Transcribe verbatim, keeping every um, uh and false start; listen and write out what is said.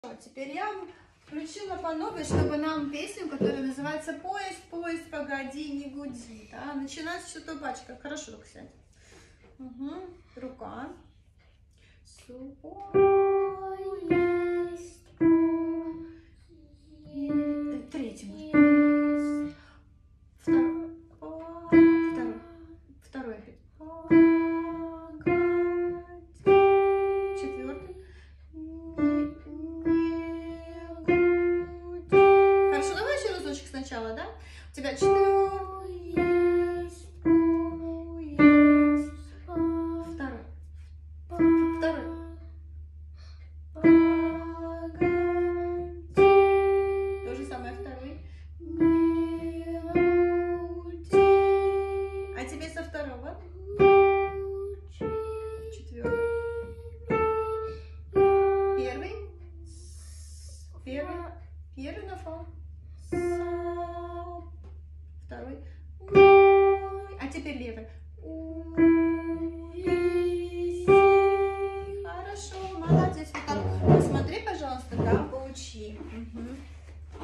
Теперь я включила по новой, чтобы нам песню, которая называется «Поезд, поезд, погоди, не гуди». Да? Начинать с табачка. Хорошо, так сядь. Угу. Рука. Поезд, поезд. Третий. Второй. Второй. Второй опять. Четвертый. Хорошо, давай еще разочек сначала, да? У тебя четыре. Второй. Второй. То же самое второй. А теперь со второго. Четвертый. Первый. Первый. Первый на фа. Второй. А теперь левый. Хорошо, молодец. Посмотри, пожалуйста, да, поучи. Угу.